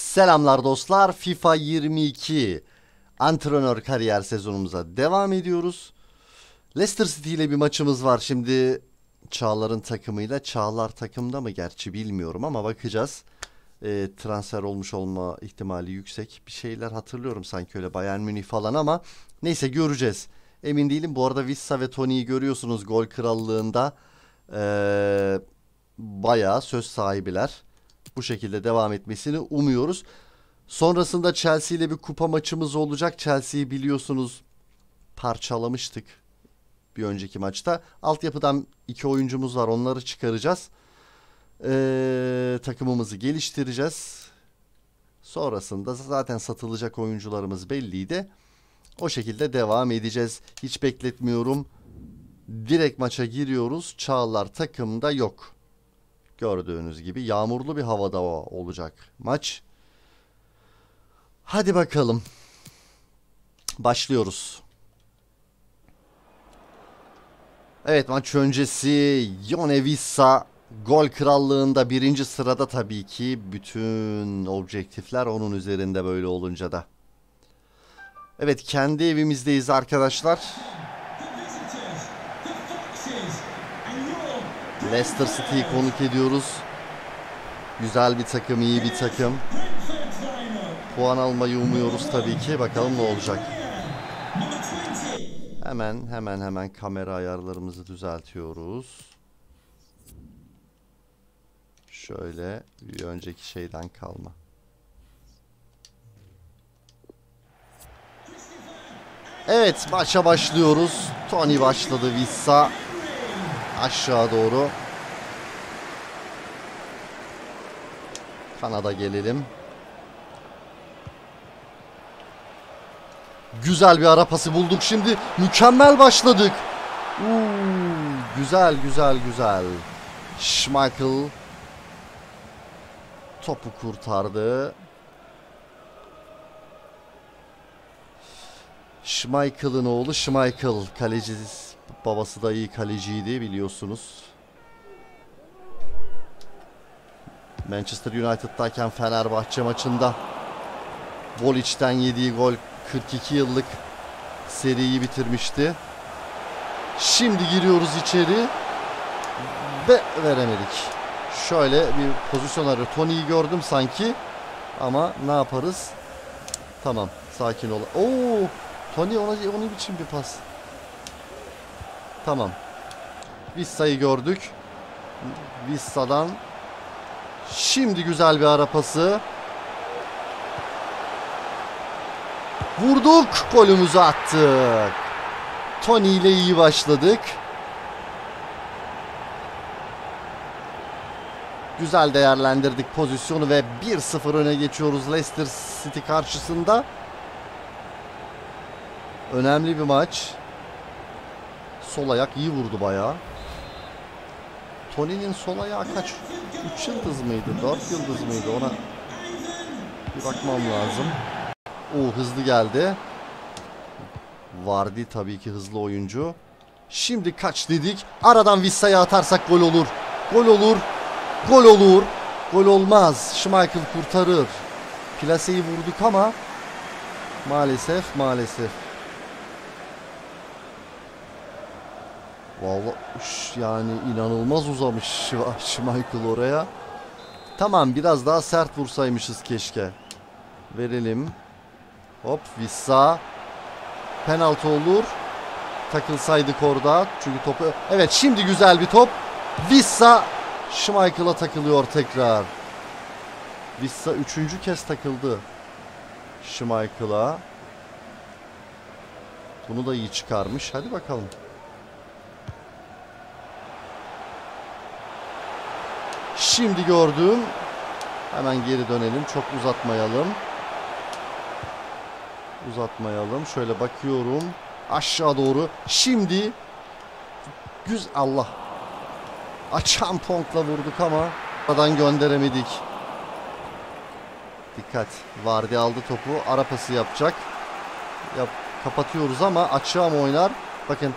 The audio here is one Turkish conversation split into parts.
Selamlar dostlar. FIFA 22 antrenör kariyer sezonumuza devam ediyoruz. Leicester City ile bir maçımız var şimdi. Çağlar'ın takımıyla. Çağlar takımda mı gerçi bilmiyorum ama bakacağız. Transfer olmuş olma ihtimali yüksek. Bir şeyler hatırlıyorum sanki öyle Bayern Münih falan ama neyse göreceğiz. Emin değilim. Bu arada Vissa ve Tony'yi görüyorsunuz gol krallığında. Bayağı söz sahibiler. Bu şekilde devam etmesini umuyoruz. Sonrasında Chelsea ile bir kupa maçımız olacak. Chelsea'yi biliyorsunuz parçalamıştık bir önceki maçta. Altyapıdan 2 oyuncumuz var. Onları çıkaracağız. Takımımızı geliştireceğiz. Sonrasında zaten satılacak oyuncularımız belliydi. O şekilde devam edeceğiz. Hiç bekletmiyorum. Direkt maça giriyoruz. Çağlar takımda yok. Gördüğünüz gibi yağmurlu bir havada olacak maç. Hadi bakalım. Başlıyoruz. Evet, maç öncesi Yone Vissa gol krallığında birinci sırada tabii ki. Bütün objektifler onun üzerinde böyle olunca da. Evet, kendi evimizdeyiz arkadaşlar. Leicester City'yi konuk ediyoruz. Güzel bir takım, iyi bir takım. Puan almayı umuyoruz tabii ki. Bakalım ne olacak. Hemen kamera ayarlarımızı düzeltiyoruz. Şöyle bir önceki şeyden kalma. Evet, maça başlıyoruz. Tony başladı, Vissa aşağı doğru. Kanada gelelim. Güzel bir ara pası bulduk şimdi. Mükemmel başladık. Güzel. Schmeichel topu kurtardı. Schmeichel'ın oğlu Schmeichel. Kaleci, babası da iyi kaleciydi biliyorsunuz. Manchester United'dayken Fenerbahçe maçında Bolic'ten yediği gol 42 yıllık seriyi bitirmişti. Şimdi giriyoruz içeri ve veremedik. Şöyle bir pozisyon arıyor. Tony'yi gördüm sanki ama ne yaparız? Tamam, sakin ol. Tony ona biçim bir pas. Tamam. Vissa'yı gördük. Vissa'dan şimdi güzel bir ara pası. Vurduk, golümüzü attık. Tony ile iyi başladık. Güzel değerlendirdik pozisyonu ve 1-0 öne geçiyoruz Leicester City karşısında. Önemli bir maç. Sol ayak iyi vurdu bayağı. Tony'nin sol ayağı kaç? 3 yıldız mıydı? 4 yıldız mıydı? Ona bir bakmam lazım. Hızlı geldi. Vardy tabii ki hızlı oyuncu. Şimdi kaç dedik. Aradan Vissa'ya atarsak gol olur. Gol olmaz. Schmeichel kurtarır. Plaseyi vurduk ama maalesef. Vallahi yani inanılmaz uzamış Schmeichel oraya. Tamam, biraz daha sert vursaymışız keşke. Verelim. Hop, Vissa. Penaltı olur. Takılsaydık orada. Çünkü topu... Evet, şimdi güzel bir top. Vissa Schmeichel'a takılıyor tekrar. Vissa 3. kez takıldı Schmeichel'a. Bunu da iyi çıkarmış. Hadi bakalım. Şimdi gördüm. Hemen geri dönelim. Çok uzatmayalım. Şöyle bakıyorum. Aşağı doğru. Şimdi Allah. Açan Ponk'la vurduk ama aradan gönderemedik. Dikkat. Vardy aldı topu. Ara pası yapacak. Kapatıyoruz ama açığa mı oynar? Bakın.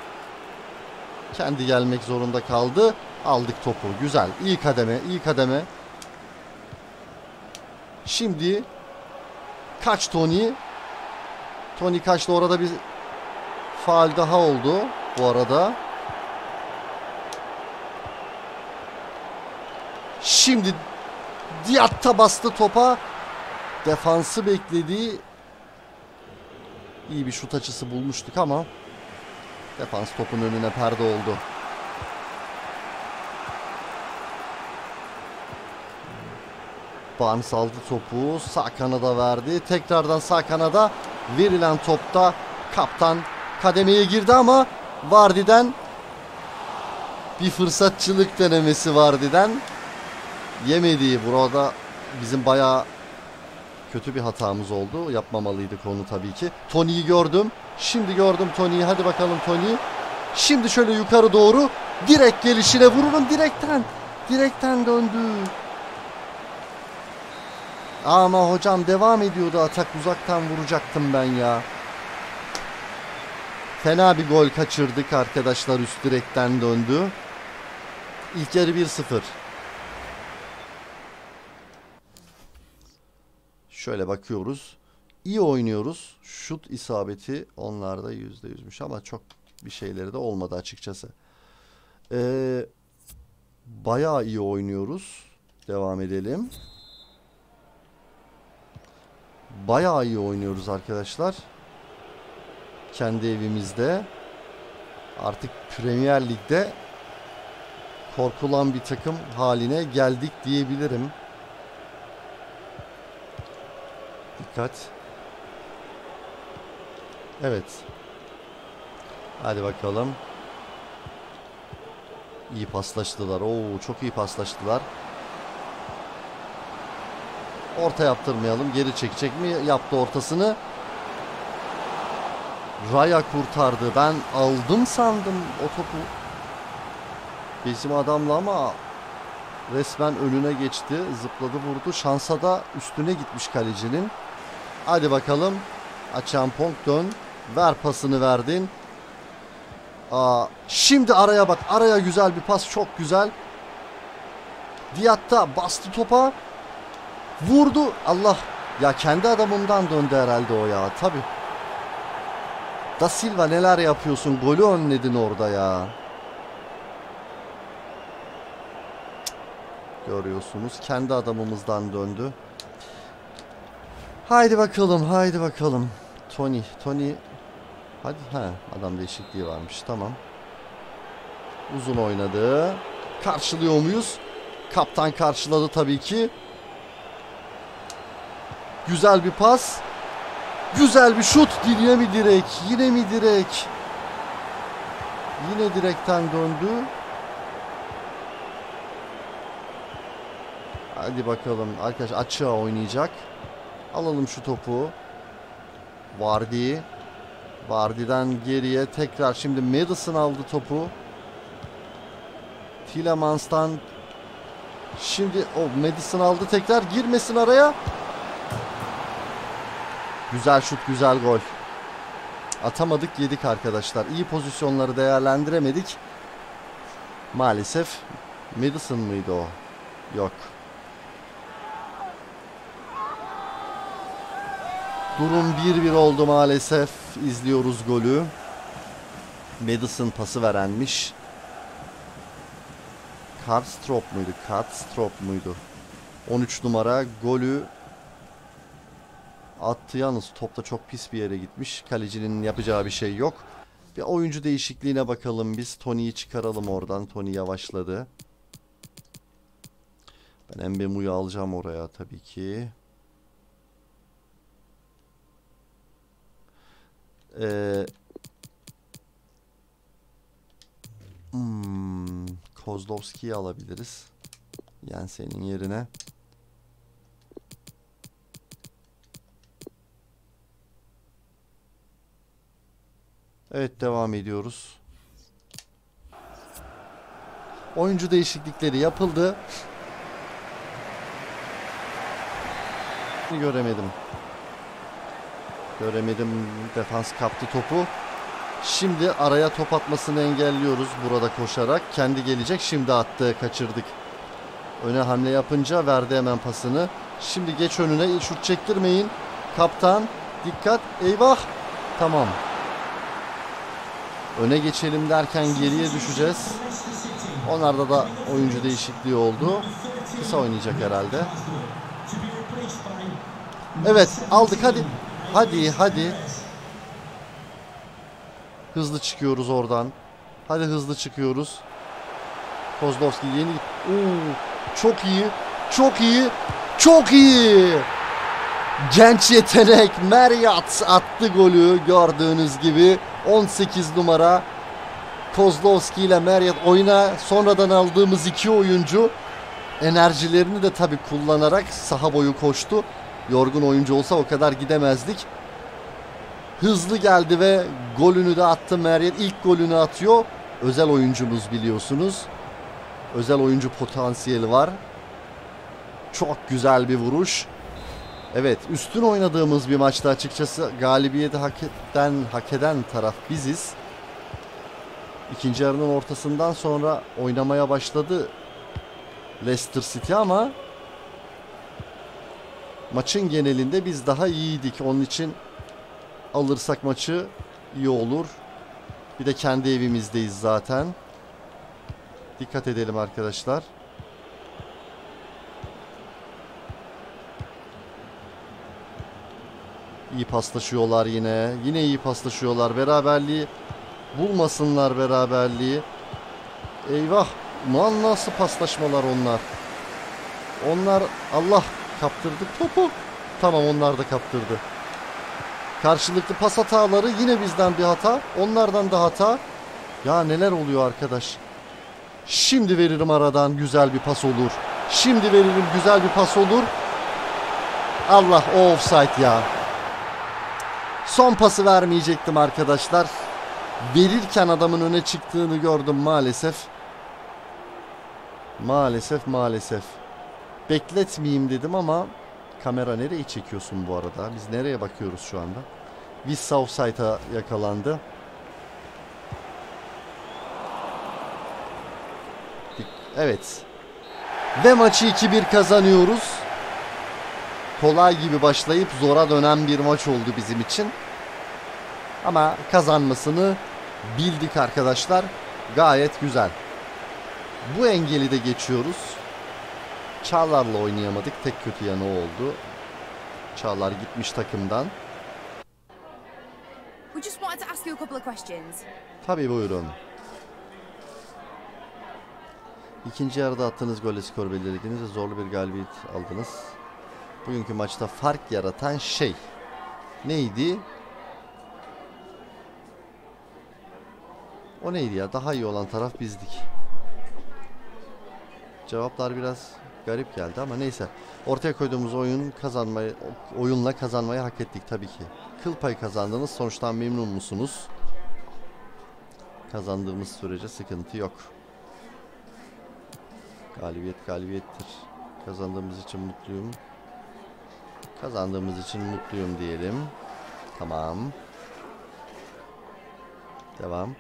Kendi gelmek zorunda kaldı. Aldık topu. Güzel. İyi kademe. Şimdi kaç Tony. Tony kaçtı, orada bir faul daha oldu bu arada. Şimdi Diatta bastı topa. Defansı bekledi. İyi bir şut açısı bulmuştuk ama defans topun önüne perde oldu. Barnes aldı topu. Sağ kanada verdi. Tekrardan sağ kanada verilen topta kaptan kademeye girdi ama Vardy'den bir fırsatçılık denemesi Vardy'den yemediği, burada bizim bayağı kötü bir hatamız oldu. Yapmamalıydık onu tabii ki. Tony'yi gördüm. Şimdi gördüm Tony'yi. Hadi bakalım Tony. Şimdi şöyle yukarı doğru. Direkt gelişine vururum. Direkten döndü. Ama hocam devam ediyordu atak. Uzaktan vuracaktım ben ya. Fena bir gol kaçırdık arkadaşlar. Üst direkten döndü. İlk yarı 1-0. Şöyle bakıyoruz. İyi oynuyoruz. Şut isabeti onlarda %100'müş ama çok bir şeyleri de olmadı açıkçası. Bayağı iyi oynuyoruz. Devam edelim. Bayağı iyi oynuyoruz arkadaşlar. Kendi evimizde. Artık Premier Lig'de korkulan bir takım haline geldik diyebilirim. Dikkat. Evet. Hadi bakalım. İyi paslaştılar. Oo, çok iyi paslaştılar. Orta yaptırmayalım. Geri çekecek mi? Yaptı ortasını. Raya kurtardı. Ben aldım sandım o topu. Bizim adamla ama resmen önüne geçti. Zıpladı, vurdu. Şansa da üstüne gitmiş kalecinin. Hadi bakalım. Achampong dön. Ver pasını verdin. Şimdi araya bak. Araya güzel bir pas. Çok güzel. Diatta bastı topa. Vurdu. Allah. Ya kendi adamımdan döndü herhalde o ya. Tabi. Da Silva neler yapıyorsun. Golü önledin orada ya. Görüyorsunuz. Kendi adamımızdan döndü. Haydi bakalım. Haydi bakalım. Tony. Hadi. Adam değişikliği varmış. Tamam. Uzun oynadı. Karşılıyor muyuz? Kaptan karşıladı tabii ki. Güzel bir pas. Güzel bir şut. Yine mi direk? Yine mi direk? Yine direkten döndü. Hadi bakalım. Arkadaş açığa oynayacak. Alalım şu topu. Vardy. Vardy'den geriye tekrar şimdi Madison aldı topu. Tillemans'tan şimdi Madison aldı, tekrar girmesin araya. Güzel şut, güzel gol. Atamadık, yedik arkadaşlar. İyi pozisyonları değerlendiremedik. Maalesef. Madison mıydı o? Yok. Durum 1-1 oldu maalesef. İzliyoruz golü. Madison pası verenmiş. Karstorp muydu? 13 numara golü attı. Yalnız top da çok pis bir yere gitmiş. Kalecinin yapacağı bir şey yok. Bir oyuncu değişikliğine bakalım biz. Tony'yi çıkaralım oradan. Tony yavaşladı. Ben Mbeumo'yu alacağım oraya tabii ki. Kozlovski'yi alabiliriz. Yani senin yerine. Evet, devam ediyoruz. Oyuncu değişiklikleri yapıldı. Göremedim. Defans kaptı topu. Şimdi araya top atmasını engelliyoruz burada koşarak. Kendi gelecek. Şimdi attı. Kaçırdık. Öne hamle yapınca verdi hemen pasını. Şimdi geç önüne. Şut çektirmeyin. Kaptan. Dikkat. Eyvah. Tamam. Öne geçelim derken geriye düşeceğiz. Onlarda da oyuncu değişikliği oldu. Kısa oynayacak herhalde. Evet, aldık hadi. Hadi. Hızlı çıkıyoruz oradan. Hadi hızlı çıkıyoruz. Kozlovski yeni. Çok iyi. Genç yetenek Meryat attı golü gördüğünüz gibi. 18 numara Kozlovski ile Meryat oyuna sonradan aldığımız iki oyuncu enerjilerini de tabii kullanarak saha boyu koştu. Yorgun oyuncu olsa o kadar gidemezdik. Hızlı geldi ve golünü de attı Meryat. İlk golünü atıyor. Özel oyuncumuz biliyorsunuz. Özel oyuncu potansiyeli var. Çok güzel bir vuruş. Evet, üstün oynadığımız bir maçta açıkçası galibiyeti hak eden taraf biziz. İkinci yarının ortasından sonra oynamaya başladı Leicester City ama maçın genelinde biz daha iyiydik. Onun için alırsak maçı iyi olur. Bir de kendi evimizdeyiz zaten. Dikkat edelim arkadaşlar. İyi paslaşıyorlar yine. Yine iyi paslaşıyorlar. Beraberliği bulmasınlar beraberliği. Eyvah. Nasıl paslaşmalar onlar. Onlar Allah kaptırdık topu. Tamam onlar da kaptırdı. Karşılıklı pas hataları yine bizden bir hata. Onlardan da hata. Ya neler oluyor arkadaş. Şimdi veririm aradan güzel bir pas olur. Şimdi veririm güzel bir pas olur. Allah o offside ya. Son pası vermeyecektim arkadaşlar. Verirken adamın öne çıktığını gördüm maalesef. Maalesef. Bekletmeyeyim dedim ama kamera nereye çekiyorsun bu arada? Biz nereye bakıyoruz şu anda? Vissa offside'a yakalandı. Evet. Ve maçı 2-1 kazanıyoruz. Kolay gibi başlayıp zora dönen bir maç oldu bizim için. Ama kazanmasını bildik arkadaşlar. Gayet güzel. Bu engeli de geçiyoruz. Çağlar'la oynayamadık. Tek kötü yanı oldu. Çağlar gitmiş takımdan. Tabii buyurun. İkinci yarıda attığınız golle skor belirlediniz ve zorlu bir galibiyet aldınız. Bugünkü maçta fark yaratan şey neydi? O neydi ya? Daha iyi olan taraf bizdik. Cevaplar biraz garip geldi ama neyse. Ortaya koyduğumuz oyunla kazanmayı hak ettik tabii ki. Kıl payı kazandınız. Sonuçtan memnun musunuz? Kazandığımız sürece sıkıntı yok. Galibiyet galibiyettir. Kazandığımız için mutluyum. Kazandığımız için mutluyum diyelim. Tamam. Devam.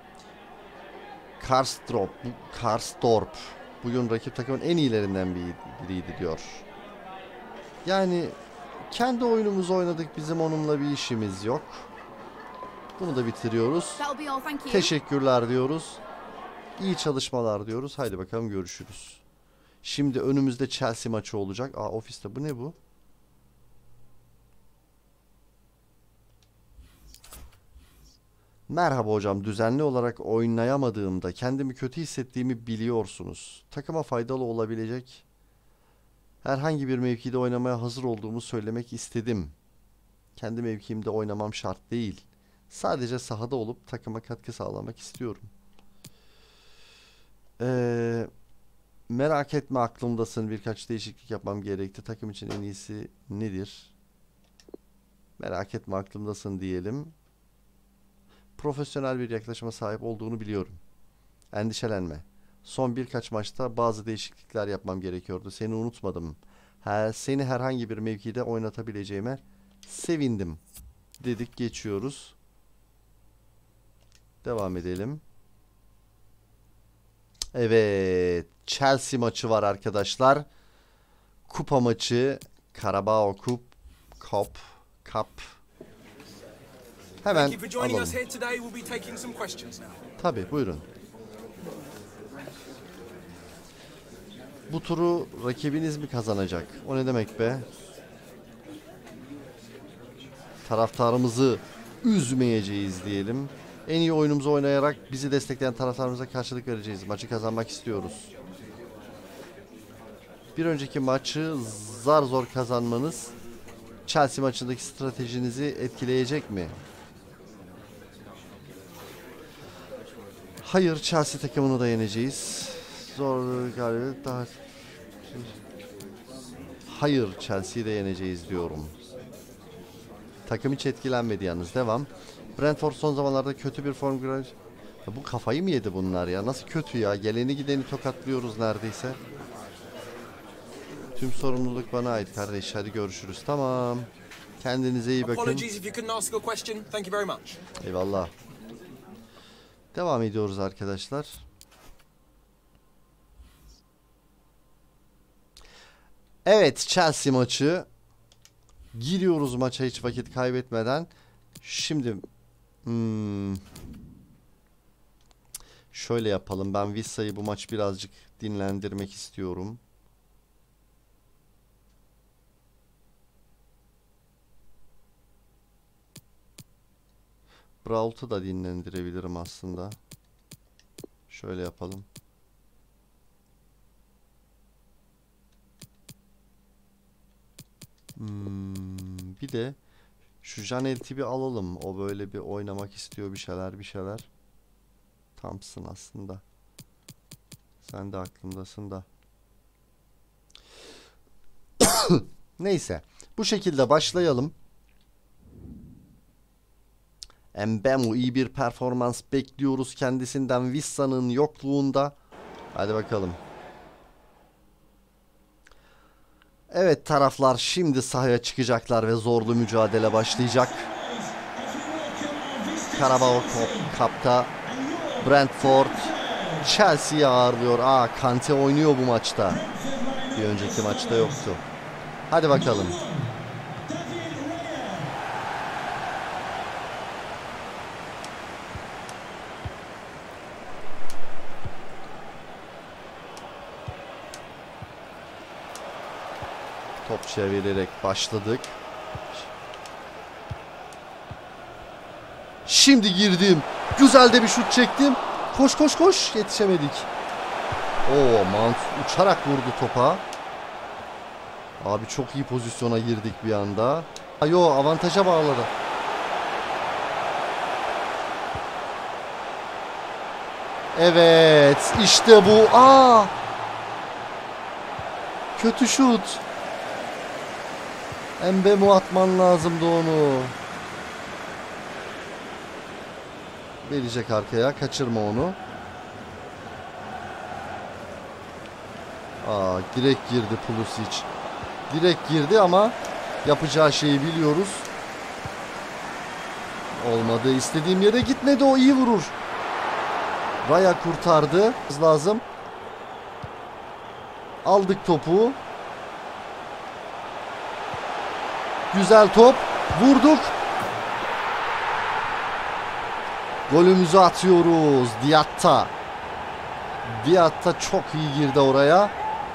Karstorp. Bugün rakip takımın en iyilerinden biriydi diyor. Yani kendi oyunumuzu oynadık. Bizim onunla bir işimiz yok. Bunu da bitiriyoruz. Teşekkürler diyoruz. İyi çalışmalar diyoruz. Haydi bakalım görüşürüz. Şimdi önümüzde Chelsea maçı olacak. Ofiste bu ne bu? Merhaba hocam. Düzenli olarak oynayamadığımda kendimi kötü hissettiğimi biliyorsunuz. Takıma faydalı olabilecek herhangi bir mevkide oynamaya hazır olduğumu söylemek istedim. Kendi mevkimde oynamam şart değil. Sadece sahada olup takıma katkı sağlamak istiyorum. Merak etme aklımdasın. Birkaç değişiklik yapmam gerekti. Takım için en iyisi nedir? Merak etme aklımdasın diyelim. Profesyonel bir yaklaşıma sahip olduğunu biliyorum. Endişelenme. Son birkaç maçta bazı değişiklikler yapmam gerekiyordu. Seni unutmadım. Seni herhangi bir mevkide oynatabileceğime sevindim. Dedik geçiyoruz. Devam edelim. Evet. Chelsea maçı var arkadaşlar. Kupa maçı. Carabao Cup. Hemen alalım. Tabii, buyurun. Bu turu rakibiniz mi kazanacak? O ne demek be? Taraftarımızı üzmeyeceğiz diyelim. En iyi oyunumuzu oynayarak bizi destekleyen taraftarımıza karşılık vereceğiz. Maçı kazanmak istiyoruz. Bir önceki maçı zar zor kazanmanız Chelsea maçındaki stratejinizi etkileyecek mi? Hayır, Chelsea takımını da yeneceğiz. Zor galibiyet daha... Hayır, Chelsea'yi de yeneceğiz diyorum. Takım hiç etkilenmedi yalnız. Devam. Brentford son zamanlarda kötü bir form... Bu kafayı mı yedi bunlar ya? Nasıl kötü ya? Geleni gideni tokatlıyoruz neredeyse. Tüm sorumluluk bana ait kardeş. Hadi görüşürüz. Tamam. Kendinize iyi bakın. Eyvallah. Devam ediyoruz arkadaşlar. Evet, Chelsea maçı. Giriyoruz maça hiç vakit kaybetmeden. Şimdi şöyle yapalım. Ben Vissa'yı bu maç birazcık dinlendirmek istiyorum. Braut'u da dinlendirebilirim aslında. Şöyle yapalım. Bir de şu Janelt'i bir alalım. O böyle bir oynamak istiyor bir şeyler. Tamsın aslında. Sen de aklımdasın da. Neyse. Bu şekilde başlayalım. Mbemu iyi bir performans bekliyoruz kendisinden Vissa'nın yokluğunda. Hadi bakalım. Evet, taraflar şimdi sahaya çıkacaklar ve zorlu mücadele başlayacak. Carabao Cup'ta Brentford Chelsea'yi ağırlıyor. Kante oynuyor bu maçta. Bir önceki maçta yoktu. Hadi bakalım. Top çevirerek başladık. Şimdi girdim. Güzel de bir şut çektim. Koş. Yetişemedik. Mount uçarak vurdu topa. Abi çok iyi pozisyona girdik bir anda. Avantaja bağladı. Evet, işte bu. Kötü şut. Mbemu atman lazımdı onu. Verecek arkaya. Kaçırma onu. Direkt girdi Pulisic. Direkt girdi ama yapacağı şeyi biliyoruz. Olmadı. İstediğim yere gitmedi. O iyi vurur. Raya kurtardı. Lazım. Aldık topu. Güzel top. Vurduk. Golümüzü atıyoruz. Diatta çok iyi girdi oraya.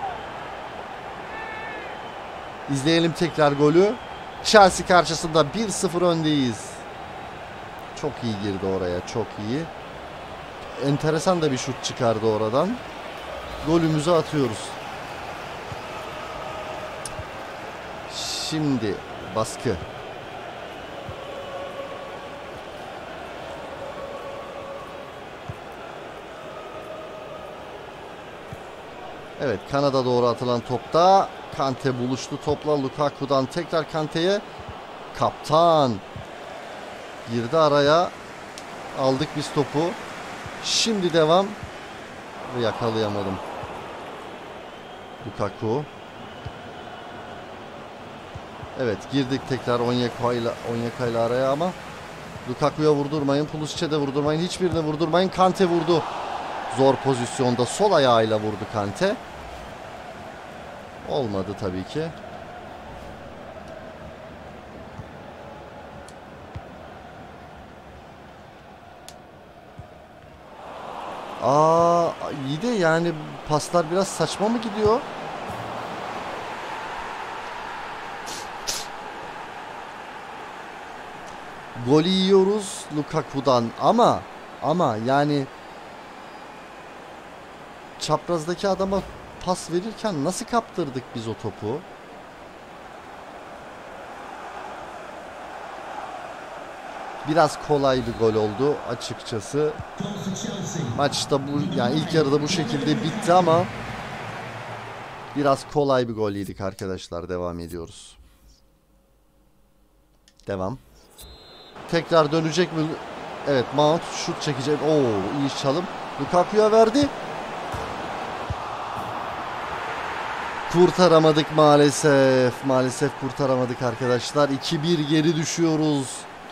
İzleyelim tekrar golü. Chelsea karşısında 1-0 öndeyiz. Çok iyi girdi oraya. Çok iyi. Enteresan da bir şut çıkardı oradan. Golümüzü atıyoruz. Şimdi baskı. Evet, Kanada doğru atılan topta Kante buluştu topla. Lukaku'dan tekrar Kante'ye. Kaptan girdi araya. Aldık biz topu. Şimdi devam. Yakalayamadım. Lukaku. Evet, girdik tekrar Onyeka ile araya ama Lukaku'ya vurdurmayın. Pulisic'e de vurdurmayın. Hiçbirine vurdurmayın. Kante vurdu. Zor pozisyonda sol ayağıyla vurdu Kante. Olmadı tabii ki. İyi de yani paslar biraz saçma mı gidiyor? Golü yiyoruz Lukaku'dan ama yani çaprazdaki adama pas verirken nasıl kaptırdık biz o topu? Biraz kolay bir gol oldu açıkçası. Maçta bu yani ilk yarıda bu şekilde bitti ama biraz kolay bir gol yedik arkadaşlar. Devam ediyoruz. Devam. Tekrar dönecek mi? Evet, Mount şut çekecek. Oo, iyi çalım. Lukaku'ya verdi. Kurtaramadık maalesef. Maalesef kurtaramadık arkadaşlar. 2-1 geri düşüyoruz.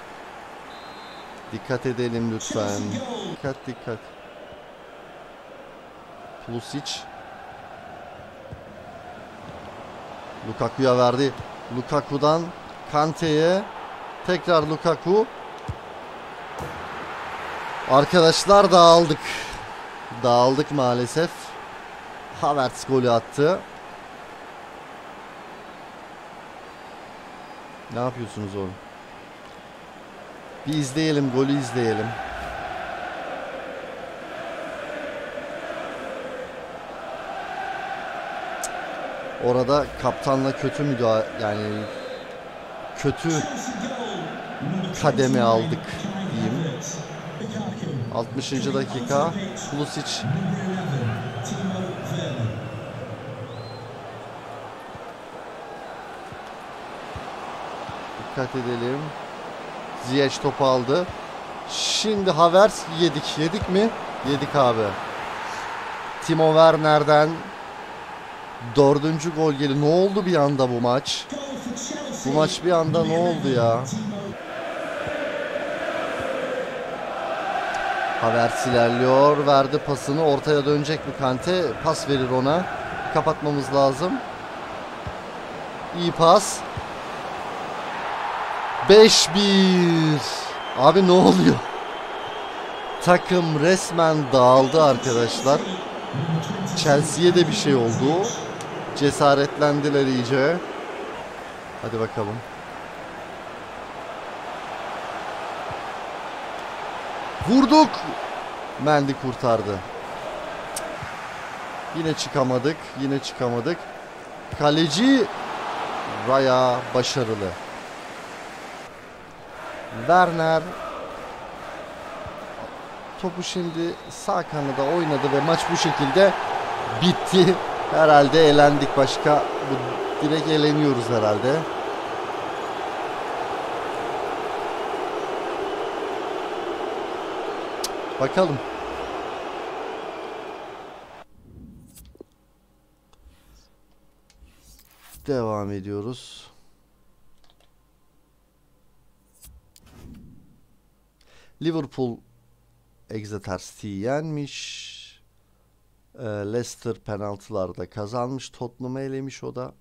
Dikkat edelim lütfen. Dikkat. Pulisic. Lukaku'ya verdi. Lukaku'dan Kante'ye. Tekrar Lukaku. Arkadaşlar dağıldık. Dağıldık maalesef. Havertz golü attı. Ne yapıyorsunuz oğlum? Bir izleyelim, golü izleyelim. Orada kaptanla kötü müdahale, yani kötü kademe aldık diyeyim. 60. dakika. Pulisic. Dikkat edelim. Ziyech topu aldı. Şimdi Havertz yedik. Yedik mi? Yedik abi. Timo Werner'den 4. gol geliyor. Ne oldu bir anda bu maç? Bu maç bir anda ne oldu ya? Havertz ilerliyor. Verdi pasını. Ortaya dönecek mi Kante? Pas verir ona. Kapatmamız lazım. İyi pas. 5-1. Abi ne oluyor? Takım resmen dağıldı arkadaşlar. Chelsea'ye de bir şey oldu. Cesaretlendiler iyice. Hadi bakalım. Vurduk. Mendy kurtardı. Yine çıkamadık. Kaleci Raya başarılı. Werner topu şimdi sağ kanada oynadı ve maç bu şekilde bitti. Herhalde elendik, başka direkt eleniyoruz herhalde. Bakalım. Devam ediyoruz. Liverpool Exeter City'yi yenmiş. Leicester penaltılarda kazanmış. Tottenham'ı elemiş o da.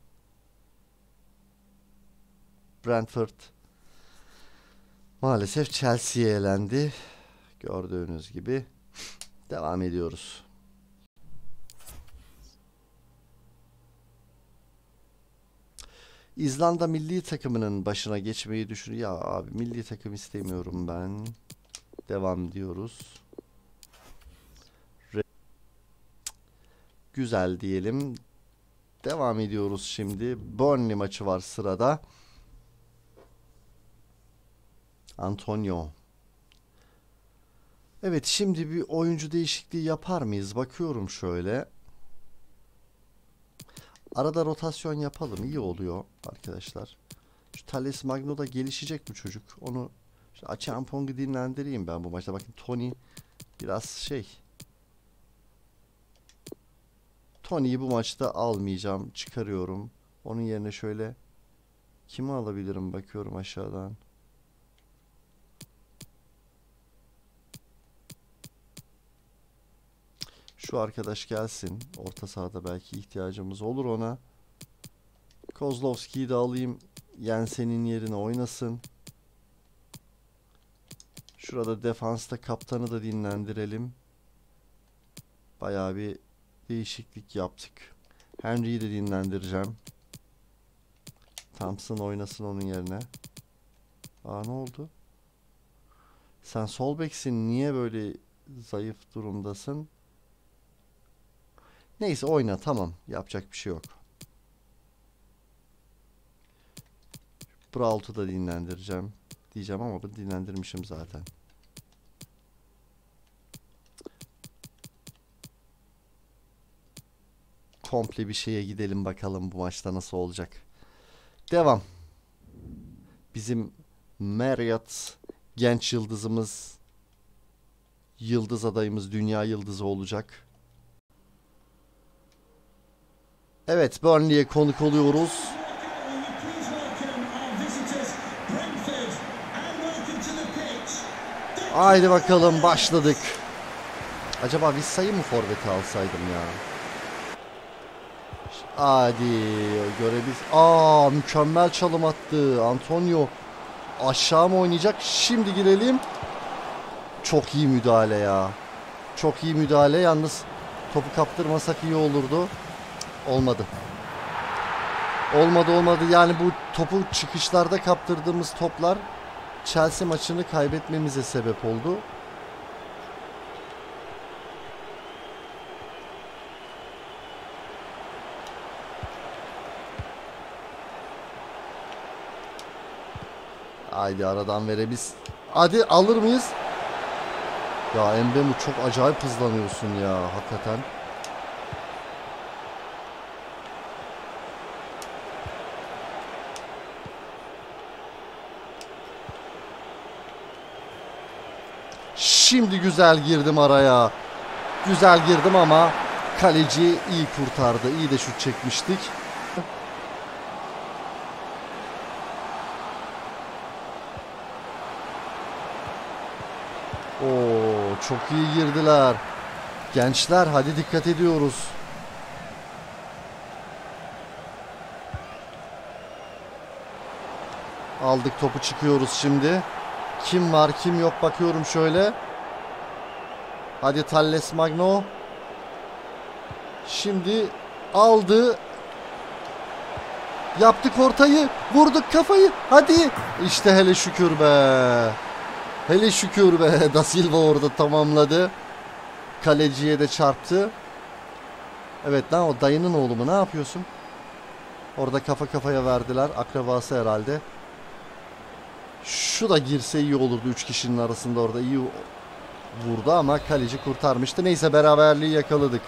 Brentford maalesef Chelsea'ye elendi. Gördüğünüz gibi. Devam ediyoruz. İzlanda milli takımının başına geçmeyi düşünüyor. Ya abi milli takım istemiyorum ben. Devam diyoruz. Güzel diyelim. Devam ediyoruz şimdi. Burnley maçı var sırada. Antonio. Evet, şimdi bir oyuncu değişikliği yapar mıyız? Bakıyorum şöyle. Arada rotasyon yapalım. İyi oluyor arkadaşlar. Şu Thales Magno da gelişecek bu çocuk. Onu Achampong'u dinlendireyim ben bu maçta. Bakın Tony biraz şey. Tony'yi bu maçta almayacağım. Çıkarıyorum. Onun yerine şöyle kimi alabilirim bakıyorum aşağıdan. Şu arkadaş gelsin. Orta sahada belki ihtiyacımız olur ona. Kozlovski'yi de alayım. Jensen'in yerine oynasın. Şurada defansta kaptanı da dinlendirelim. Bayağı bir değişiklik yaptık. Henry'yi de dinlendireceğim. Thompson oynasın onun yerine. Aa, ne oldu? Sen sol beksin, niye böyle zayıf durumdasın? Neyse, oyna, tamam. Yapacak bir şey yok. Brault'u da dinlendireceğim diyeceğim ama ben dinlendirmişim zaten. Komple bir şeye gidelim bakalım bu maçta nasıl olacak. Devam. Bizim Marriott genç yıldızımız, yıldız adayımız, dünya yıldızı olacak. Evet, Burnley'e konuk oluyoruz. Haydi bakalım, başladık. Acaba biz sayı mı forveti alsaydım ya? Hadi görebiliriz. Aa, mükemmel çalım attı Antonio. Aşağı mı oynayacak? Şimdi girelim. Çok iyi müdahale ya. Çok iyi müdahale. Yalnız topu kaptırmasak iyi olurdu. Olmadı. Olmadı. Yani bu topu çıkışlarda kaptırdığımız toplar Chelsea maçını kaybetmemize sebep oldu. Haydi aradan verebiliriz. Hadi, alır mıyız? Ya Mbemu, çok acayip hızlanıyorsun ya hakikaten. Şimdi güzel girdim araya. Güzel girdim ama kaleci iyi kurtardı. İyi de şut çekmiştik. Oo, çok iyi girdiler. Gençler, hadi dikkat ediyoruz. Aldık topu, çıkıyoruz şimdi. Kim var kim yok bakıyorum şöyle. Hadi Telles Magno. Şimdi aldı. Yaptık ortayı. Vurduk kafayı. Hadi. İşte hele şükür be. Hele şükür be. Da Silva orada tamamladı. Kaleciye de çarptı. Evet lan, o dayının oğlu mu? Ne yapıyorsun? Orada kafa kafaya verdiler. Akrabası herhalde. Şu da girse iyi olurdu. 3 kişinin arasında orada iyi vurdu ama kaleci kurtarmıştı. Neyse, beraberliği yakaladık.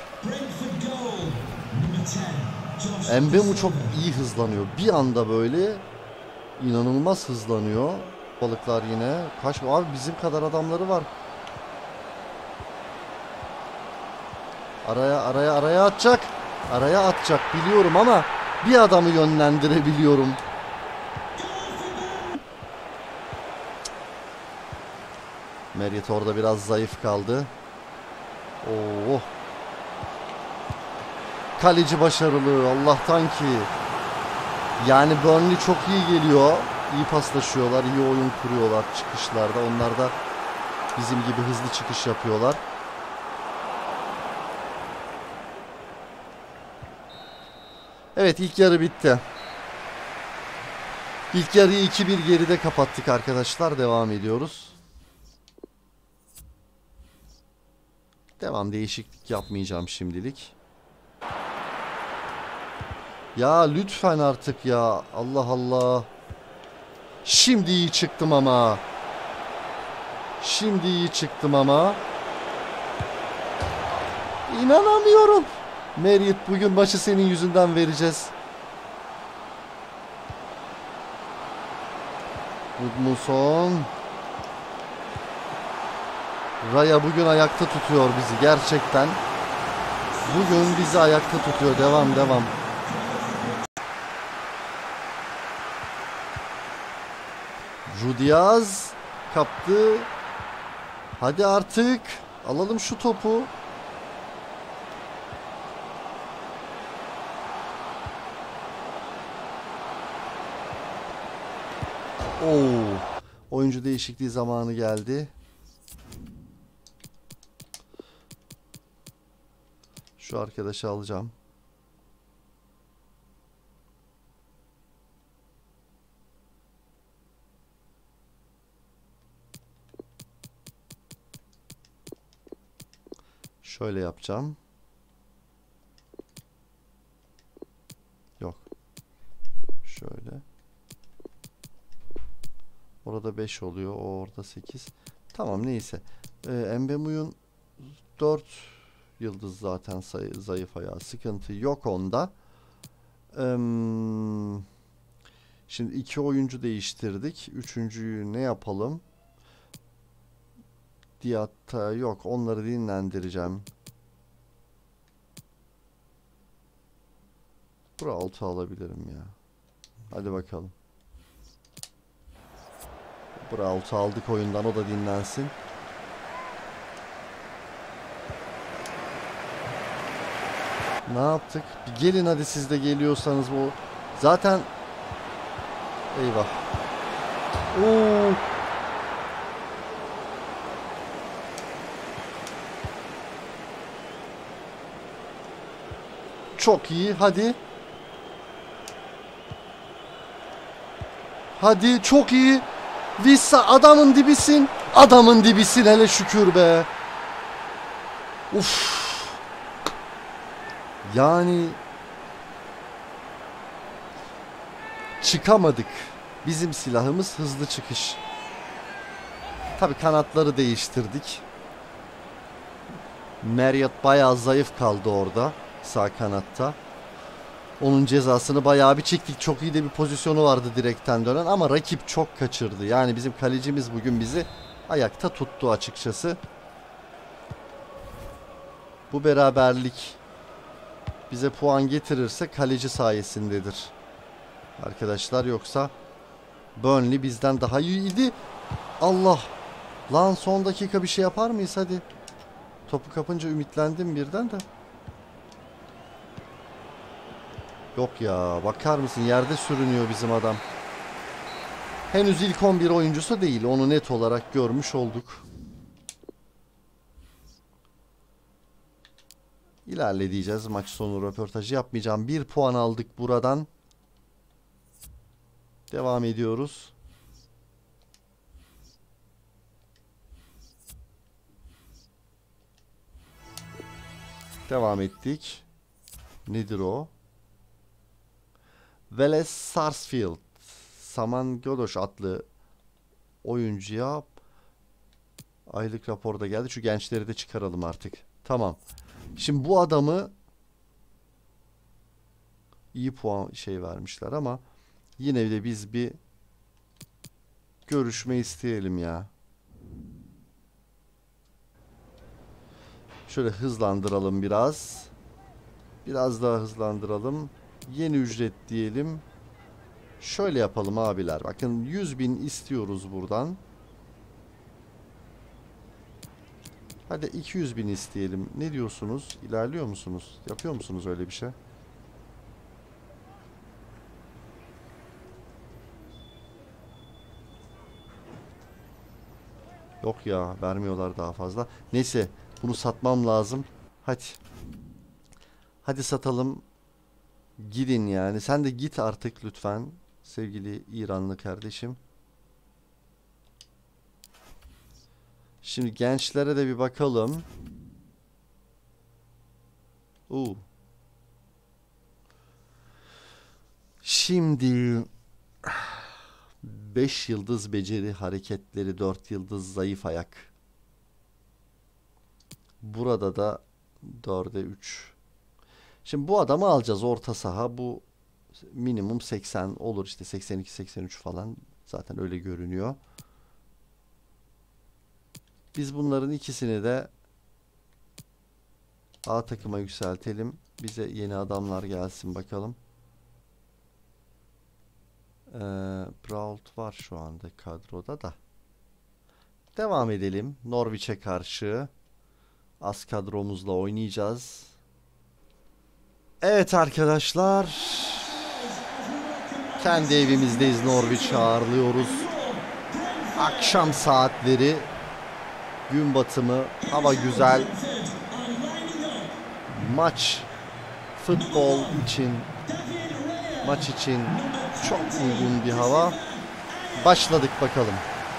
Mbemu çok iyi hızlanıyor. Bir anda böyle inanılmaz hızlanıyor. Balıklar yine. Kaç abi, bizim kadar adamları var. Araya atacak. Araya atacak biliyorum ama bir adamı yönlendirebiliyorum. Marriott orada biraz zayıf kaldı. Oo. Kaleci başarılı Allah'tan ki. Yani Burnley çok iyi geliyor. İyi paslaşıyorlar, iyi oyun kuruyorlar çıkışlarda. Onlar da bizim gibi hızlı çıkış yapıyorlar. Evet, ilk yarı bitti. İlk yarıyı 2-1 geride kapattık arkadaşlar. Devam ediyoruz. Devam, değişiklik yapmayacağım şimdilik. Ya lütfen artık ya. Allah Allah. Şimdi iyi çıktım ama. İnanamıyorum. Marriott, bugün maçı senin yüzünden vereceğiz. Gudmundsson. Raya bugün ayakta tutuyor bizi gerçekten. Bugün bizi ayakta tutuyor. Devam. Rudiaz kaptı. Hadi artık. Alalım şu topu. Oo. Oyuncu değişikliği zamanı geldi. Şu arkadaşı alacağım. Şöyle yapacağım. Yok. Şöyle. Orada 5 oluyor. O orada 8. Tamam, neyse. Mbemuy'un 4 yıldız zaten zayıf ayağı. Sıkıntı yok onda. Şimdi 2 oyuncu değiştirdik. Üçüncüyü ne yapalım? Diatta yok. Onları dinlendireceğim. Brault'u alabilirim ya. Hadi bakalım. Brault'u aldık oyundan. O da dinlensin. Ne yaptık? Bir gelin hadi, siz de geliyorsanız bu. Zaten eyvah. Oo. Çok iyi. Hadi. Hadi, çok iyi. Vissa, adamın dibisin. Adamın dibisin, hele şükür be. Uf. Yani çıkamadık. Bizim silahımız hızlı çıkış. Tabii kanatları değiştirdik. Marriott bayağı zayıf kaldı orada. Sağ kanatta. Onun cezasını bayağı bir çektik. Çok iyi de bir pozisyonu vardı direkten dönen ama rakip çok kaçırdı. Yani bizim kalecimiz bugün bizi ayakta tuttu açıkçası. Bu beraberlik bize puan getirirse kaleci sayesindedir arkadaşlar, yoksa Burnley bizden daha iyiydi. Allah! Lan son dakika bir şey yapar mıyız hadi. Topu kapınca ümitlendim birden de. Yok ya, bakar mısın, yerde sürünüyor bizim adam. Henüz ilk 11 oyuncusu değil, onu net olarak görmüş olduk. İlerleyeceğiz, maç sonu röportajı yapmayacağım. 1 puan aldık buradan. Devam ediyoruz. Devam ettik. Nedir o? Velez Sarsfield. Saman Godoş adlı oyuncuya aylık raporda geldi. Şu gençleri de çıkaralım artık. Tamam. Şimdi bu adamı iyi puan vermişler ama yine de biz bir görüşme isteyelim ya. Şöyle hızlandıralım biraz. Biraz daha hızlandıralım. Yeni ücret diyelim. Şöyle yapalım abiler. Bakın 100.000 istiyoruz buradan. Hadi 200.000 isteyelim. Ne diyorsunuz? İlerliyor musunuz? Yapıyor musunuz öyle bir şey? Yok ya, vermiyorlar daha fazla. Neyse, bunu satmam lazım. Hadi. Hadi satalım. Gidin yani. Sen de git artık lütfen. Sevgili İranlı kardeşim. Şimdi gençlere de bir bakalım. Şimdi 5 yıldız beceri hareketleri, 4 yıldız zayıf ayak. Burada da 4'e 3. Şimdi bu adamı alacağız, orta saha. Bu minimum 80 olur işte, 82-83 falan. Zaten öyle görünüyor. Biz bunların ikisini de A takıma yükseltelim. Bize yeni adamlar gelsin bakalım. Brault var şu anda kadroda da. Devam edelim. Norwich'e karşı az kadromuzla oynayacağız. Evet arkadaşlar. Kendi evimizdeyiz. Norwich'i ağırlıyoruz. Akşam saatleri. Gün batımı. Hava güzel. maç futbol için, maç için çok uygun bir hava. Başladık bakalım.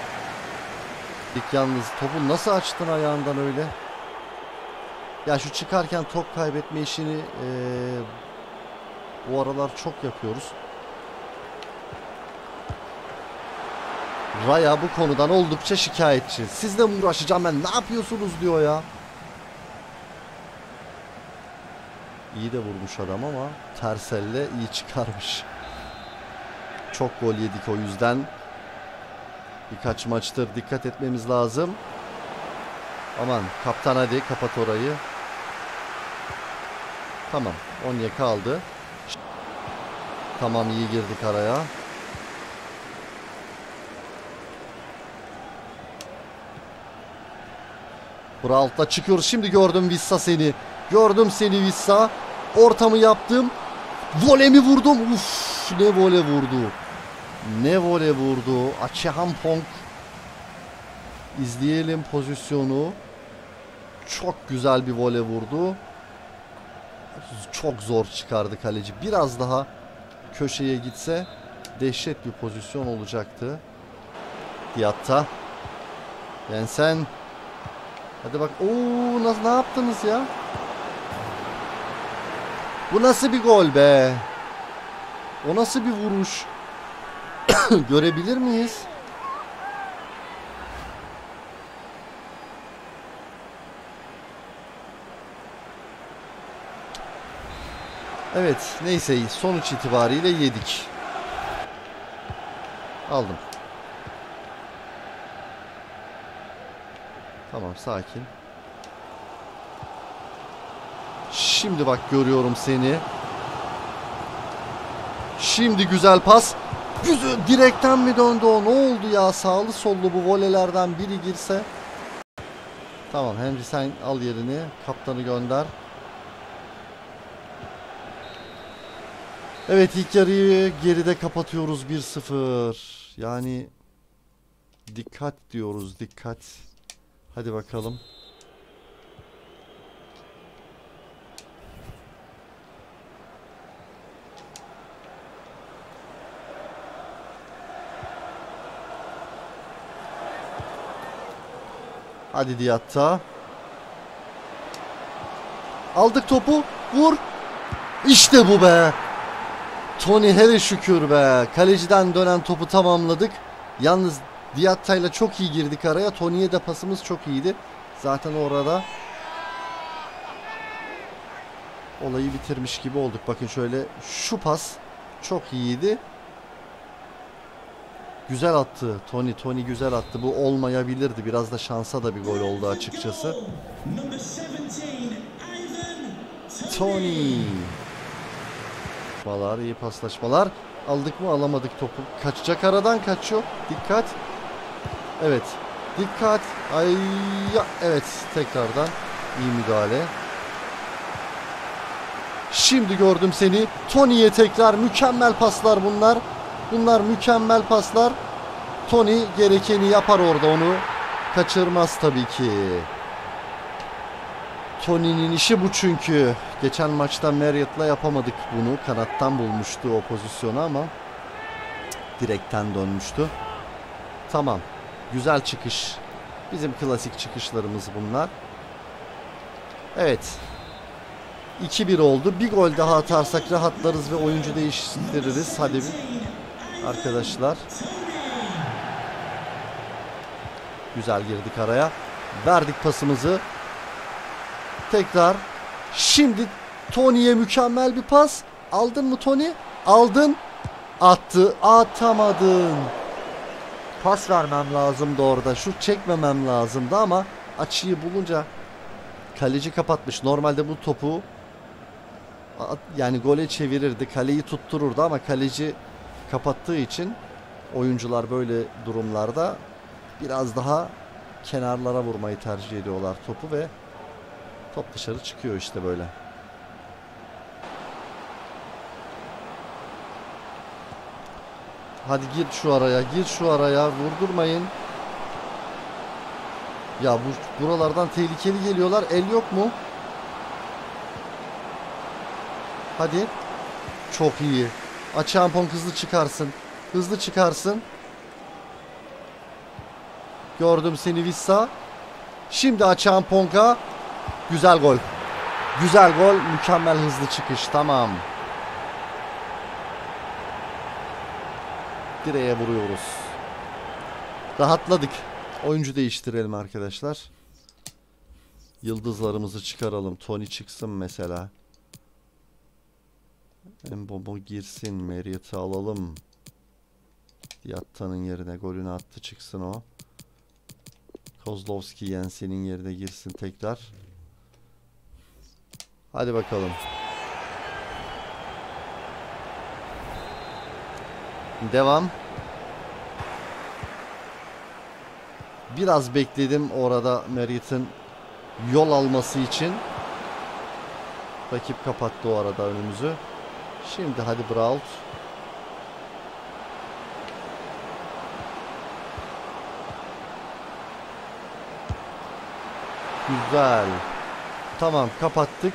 Yalnız topu nasıl açtın ayağından öyle? Ya şu çıkarken top kaybetme işini bu aralar çok yapıyoruz. Raya bu konudan oldukça şikayetçi. Sizle mi uğraşacağım ben? Ne yapıyorsunuz diyor ya. İyi de vurmuş adam ama ters elle iyi çıkarmış. Çok gol yedik o yüzden. Birkaç maçtır dikkat etmemiz lazım. Aman kaptan hadi kapat orayı. Tamam. Onyeka kaldı. Tamam iyi girdik araya. Brault'la çıkıyoruz. Şimdi gördüm Vissa seni. Gördüm seni Vissa. Ortamı yaptım. Volemi vurdum. Uf, ne vole vurdu. Ne vole vurdu. Acheampong. İzleyelim pozisyonu. Çok güzel bir vole vurdu. Çok zor çıkardı kaleci. Biraz daha köşeye gitse dehşet bir pozisyon olacaktı. Diatta. Jensen. Hadi bak. Oo, nasıl, ne yaptınız ya? Bu nasıl bir gol be? O nasıl bir vuruş? Görebilir miyiz? Evet, neyse sonuç itibariyle yedik. Aldım. Tamam, sakin. Şimdi bak görüyorum seni. Şimdi güzel pas. Güzel, direkten mi döndü o? Ne oldu ya? Sağlı sollu bu volelerden biri girse. Tamam, Henry sen al yerini. Kaptanı gönder. Evet, ilk yarıyı geride kapatıyoruz 1-0. Yani dikkat diyoruz, dikkat. Hadi bakalım. Hadi Diatta. Aldık topu. Vur. İşte bu be. Tony hele şükür be. Kaleciden dönen topu tamamladık. Yalnız Diatta'yla çok iyi girdik araya. Tony'ye de pasımız çok iyiydi. Zaten orada olayı bitirmiş gibi olduk. Bakın şöyle şu pas çok iyiydi. Güzel attı. Tony güzel attı. Bu olmayabilirdi. Biraz da şansa da bir gol oldu açıkçası. Tony. İyi paslaşmalar. Aldık mı? Alamadık topu. Kaçacak, aradan kaçıyor. Dikkat. Evet. Dikkat. Ay ya. Evet. Tekrardan iyi müdahale. Şimdi gördüm seni. Tony'ye tekrar mükemmel paslar bunlar. Bunlar mükemmel paslar. Tony gerekeni yapar orada, onu kaçırmaz tabii ki. Tony'nin işi bu çünkü. Geçen maçta Marriott'la yapamadık bunu. Kanattan bulmuştu o pozisyonu ama direkten dönmüştü. Tamam. Güzel çıkış. Bizim klasik çıkışlarımız bunlar. Evet. 2-1 oldu. Bir gol daha atarsak rahatlarız ve oyuncu değiştiririz. Hadi bir arkadaşlar. Güzel girdik araya. Verdik pasımızı. Tekrar. Şimdi Tony'ye mükemmel bir pas. Aldın mı Tony? Aldın. Attı. Atamadın. Pas vermem lazımdı orada. Şut çekmemem lazımdı ama açıyı bulunca kaleci kapatmış. Normalde bu topu yani gole çevirirdi. Kaleyi tuttururdu ama kaleci kapattığı için oyuncular böyle durumlarda biraz daha kenarlara vurmayı tercih ediyorlar topu ve top dışarı çıkıyor işte böyle. Hadi gir şu araya, gir şu araya, vurdurmayın. Ya buralardan tehlikeli geliyorlar. El yok mu? Hadi. Çok iyi. Achampong hızlı çıkarsın. Hızlı çıkarsın. Gördüm seni Vissa. Şimdi Achampong'a. Güzel gol. Güzel gol. Mükemmel hızlı çıkış. Tamam. Direğe vuruyoruz. Rahatladık. Oyuncu değiştirelim arkadaşlar. Yıldızlarımızı çıkaralım. Tony çıksın mesela. Mbomo girsin. Marriott'ı alalım. Diatta'nın yerine golünü attı, çıksın o. Kozlowski Jensen'in yerine girsin tekrar. Hadi bakalım. Devam. Biraz bekledim orada Marriott'ın yol alması için. Rakip kapattı o arada önümüzü. Şimdi hadi Brault. Güzel. Tamam, kapattık.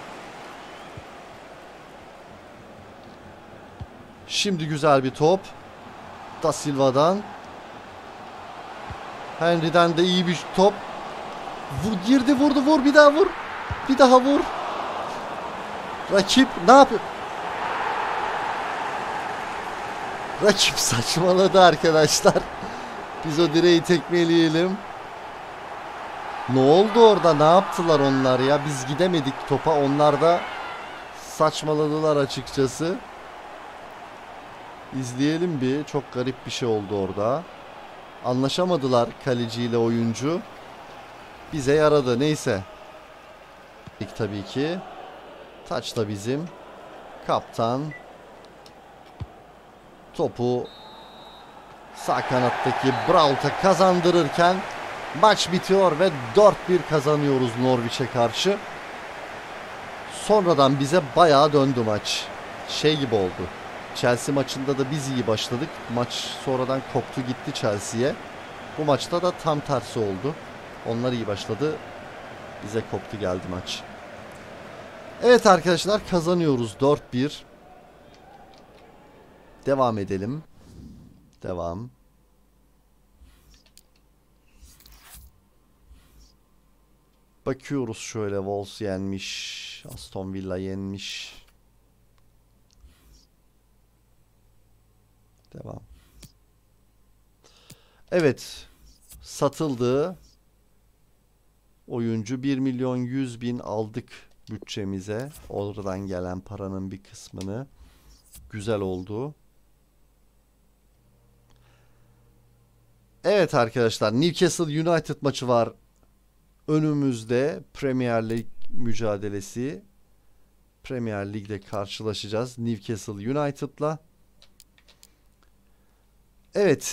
Şimdi güzel bir top. Da Silva'dan. Henry'den de iyi bir top. Girdi, vurdu, vur, bir daha vur. Bir daha vur. Rakip ne yapıyor? Rakip saçmaladı arkadaşlar. Biz o direği tekmeleyelim. Ne oldu orada? Ne yaptılar onlar ya? Biz gidemedik topa. Onlar da saçmaladılar açıkçası. İzleyelim bir. Çok garip bir şey oldu orada. Anlaşamadılar kaleciyle oyuncu. Bize yaradı. Neyse. Tabii ki. Taç da bizim. Kaptan. Topu sağ kanattaki Brault'a kazandırırken maç bitiyor ve 4-1 kazanıyoruz Norwich'e karşı. Sonradan bize bayağı döndü maç. Şey gibi oldu. Chelsea maçında da biz iyi başladık. Maç sonradan koptu gitti Chelsea'ye. Bu maçta da tam tersi oldu. Onlar iyi başladı. Bize koptu geldi maç. Evet arkadaşlar, kazanıyoruz 4-1. Devam edelim. Devam. Bakıyoruz şöyle. Wolves yenmiş. Aston Villa yenmiş. Devam. Evet. Satıldı. Oyuncu 1.100.000 aldık bütçemize. Oradan gelen paranın bir kısmını. Güzel oldu. Evet arkadaşlar, Newcastle United maçı var önümüzde. Premier Lig mücadelesi. Premier Lig'de karşılaşacağız Newcastle United'la. Evet,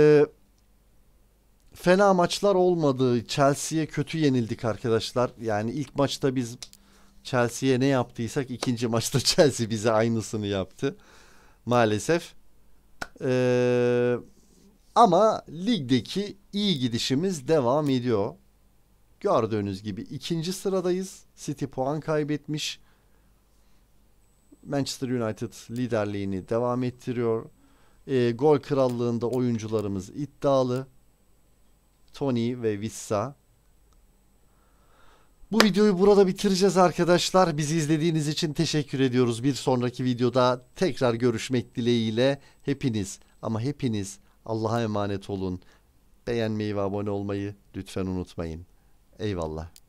fena maçlar olmadı. Chelsea'ye kötü yenildik arkadaşlar. Yani ilk maçta biz Chelsea'ye ne yaptıysak ikinci maçta Chelsea bize aynısını yaptı. Maalesef. Ama ligdeki iyi gidişimiz devam ediyor. Gördüğünüz gibi ikinci sıradayız. City puan kaybetmiş. Manchester United liderliğini devam ettiriyor. Gol krallığında oyuncularımız iddialı. Tony ve Vissa. Bu videoyu burada bitireceğiz arkadaşlar. Bizi izlediğiniz için teşekkür ediyoruz. Bir sonraki videoda tekrar görüşmek dileğiyle. Hepiniz ama hepiniz Allah'a emanet olun. Beğenmeyi ve abone olmayı lütfen unutmayın. Eyvallah.